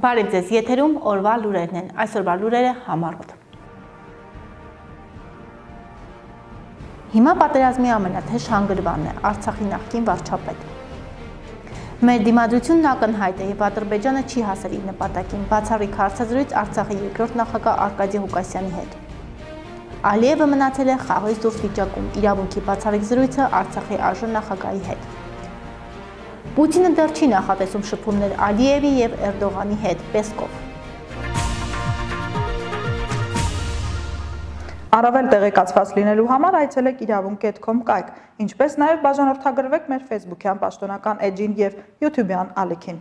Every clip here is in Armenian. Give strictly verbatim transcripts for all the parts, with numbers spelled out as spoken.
Բարև ձեզ, եթերում օրվա լուրերն են, այսօրվա լուրերը համառոտ։ Հիմա պատերազմի ամենաթեժ հանգրվանն է Արցախի նախկին վարչապետ։ Մեր դիմադրությունն ակնհայտ է եւ Ադրբեջանը չի հասել իր նպատակին, բացառիկ հարցազրույց Արցախի երկրորդ նախագահ Արկադի Ղուկասյանի հետ։ Ալիևը մնացել է խաղից դուրս վիճակում, իրավունքի բացառիկ զրույցը Արցախի արժան նախագահի հետ։ Պուտինը դեռ չի նախատեսում շփումներ Ալիևի եւ Էրդողանի հետ, Պեսկով։ Առավել տեղեկացված լինելու համար այցելեք իրավունք կետ կոմ կայք, ինչպես նաև բաժանորդագրվեք մեր Facebook-յան պաշտոնական էջին եւ YouTube-յան ալիքին։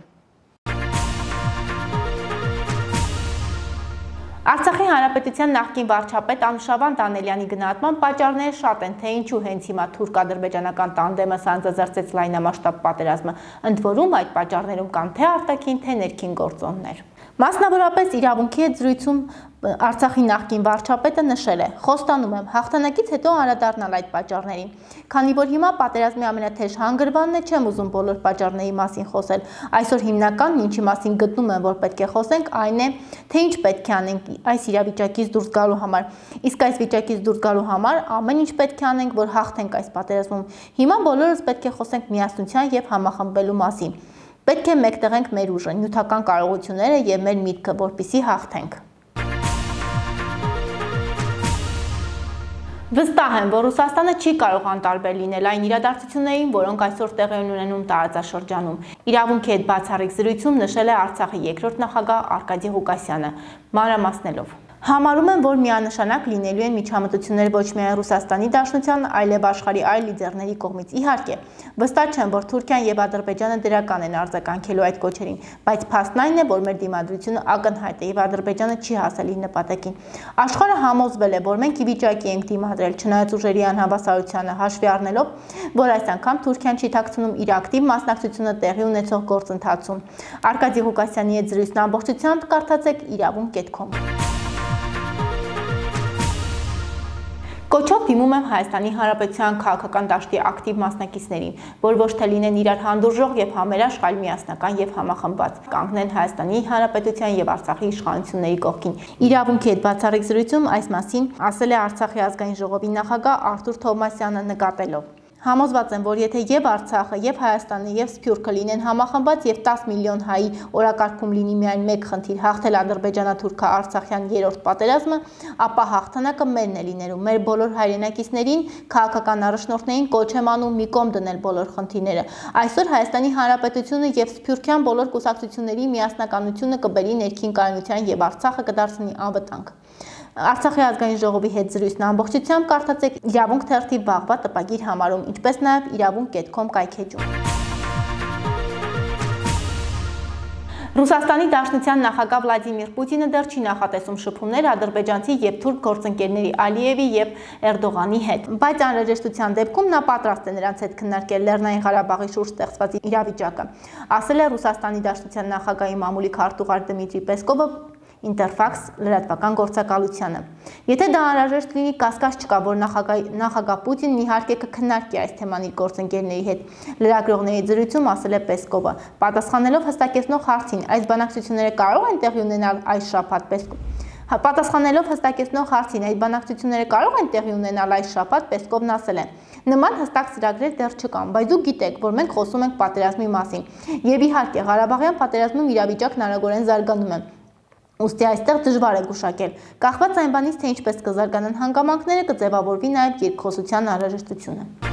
Արցախի հանրապետության նախկին վարչապետ Անուշավան Դանելյանի գնահատման պատճառները շատ են, թե ինչու հենց հիմա թուրք-ադրբեջանական տանդեմը սանձազերծեց լայնամասշտաբ պատերազմը, ընդ որում այդ պատճառներում կան թե արտաքին, թե ներքին գործոններ։ Մասնավորապես իրավունքի հետ զրույցում Արցախի նախկին վարչապետը նշել է. «Խոստանում եմ, հաղթանակից հետո անդրադառնալ այդ պատճառներին։ Քանի որ հիմա պատերազմի ամենաթեժ հանգրվանն է, չեմ ուզում բոլոր պատճառների մասին խոսել։ Այսօր հիմնականն, ինչի մասին գտնում եմ, որ պետք է խոսենք, այն է, թե ինչ պետք է անենք այս իրավիճակից դուրս գալու համար։ Իսկ այս վիճակից դուրս գալու համար ամեն ինչ պետք է անենք, որ հաղթենք այս պատերազմում։ Հիմա բոլորս պետք է խոսենք միասնության եւ համախմբելու մասին։ Պետք է մեկտեղենք մեր ուժը, նյութական կարողությունները եւ մեր միտքը, որպեսզի հաղթենք»։ Վստահ եմ, որ Ռուսաստանը չի կարող անտարբեր լինել այն իրադարձություններին, որոնք այսօր տեղի են ունենում տարածաշրջանում։ Իրավունքի հետ բացառիկ զրույցում նշել է Արցախի երկրորդ նախագահ Արկադի Ղուկասյանը, մանրամասնելով. «Համարում եմ, որ միանշանակ լինելու են միջամտություններ ոչ միայն Ռուսաստանի Դաշնության, այլև աշխարհի այլ լիդերների կողմից։ Իհարկե, վստահ չեմ, որ Թուրքիան եւ Ադրբեջանը դրական են արձագանքելու այդ կոչերին, բայց փաստն այն է, որ մեր դիմադրությունը ակնհայտ է եւ Ադրբեջանը չի հասել իր նպատակին։ Աշխարհը համոզվել է, որ մենք ի վիճակի ենք դիմադրել, չնայած ուժերի անհավասարությանը, հաշվի առնելով, որ այս անգամ Թուրքիան չի թաքցնում իր ակտիվ մասնակցությունը տեղի ունեցող գործընթացում»։ Արկադի Ղուկասյանի հետ զրույցն ամբողջությամբ կարդացեք իրավունք կետ կոմ։ Կոչով դիմում եմ Հայաստանի Հանրապետության քաղաքական դաշտի ակտիվ մասնակիցներին, որ ոչ թե լինեն իրար հանդուրժող եւ համերաշխ, այլ միասնական եւ համախմբված, կանգնեն Հայաստանի Հանրապետության եւ Արցախի իշխանությունների կողքին։ Իրավունքի հետ բացառիկ զրույցում այս մասին ասել է Արցախի ազգային ժողովի նախագահ Արթուր Թովմասյանը նկատելով. «Համոզված եմ, որ եթե եւ Արցախը, եւ Հայաստանը, եւ Սփյուռքը լինեն համախմբված եւ տասը միլիոն հայի օրակարգում լինի միայն մեկ խնդիր՝ հաղթել ադրբեջանա-թուրքա-արցախյան երրորդ պատերազմը, ապա հաղթանակը մերն է լինելու։ Մեր բոլոր հայրենակիցներին, քաղաքական առաջնորդներին կոչ եմ անում մի կողմ դնել բոլոր խնդիրները։ Այսօր Հայաստանի Հանրապետությունը եւ Սփյուռքյան բոլոր կուսակցությունների միասնականությունը կբերի ներքին կայունության եւ Արցախը կդարձնի անվտանգ»։ Արցախի ազգային ժողովի հետ զրույցն ամբողջությամբ կարդացեք իրավունք թերթի վաղվա տպագիր համարում, ինչպես նաև իրավունք կետ կոմ կայքեջում։ Ռուսաստանի Դաշնության նախագահ Վլադիմիր Պուտինը դեռ չի նախատեսում շփումներ ադրբեջանցի եւ թուրք գործընկերների Ալիևի եւ Էրդողանի հետ, բայց անհրաժեշտության դեպքում նա պատրաստ է նրանց հետ քննարկել Լեռնային Ղարաբաղի շուրջ ստեղծված իրավիճակը, ասել է Ռուսաստանի Դաշնության նախագահի մամուլի քարտուղար Դմիտրի Պեսկովը Ինտերֆաքս լրատվական գործակալությանը։ Եթե դա անհրաժեշտ լինի, կասկած չկա, որ նախագահ Պուտինն իհարկե կքննարկի այս թեման իր գործընկերների հետ։ Լրագրողների զրույցում ասել է Պեսկովը, պատասխանելով հստակեցնող հարցին, այս բանակցությունները կարող են տեղի ունենալ այս շաբաթ, Պեսկով։ Պատասխանելով հստակեցնող հարցին, այդ բանակցությունները կարող են տեղի ունենալ այս շաբաթ, Պեսկովն ասել է. «Նման հստակ ծրագրեր դեռ չկան, բայց դուք գիտեք, որ մենք խոսում ենք պատերազմի մասին։ Եվ իհարկե, Ղարաբաղյան պատերազմում իրավիճակն արագորեն զարգանում է։ Ուստի այստեղ դժվար է գուշակել։ Կախված այն բանից, թե ինչպես կզարգանան հանգամանքները, կձևավորվի նաև երկխոսության անհրաժեշտությունը»։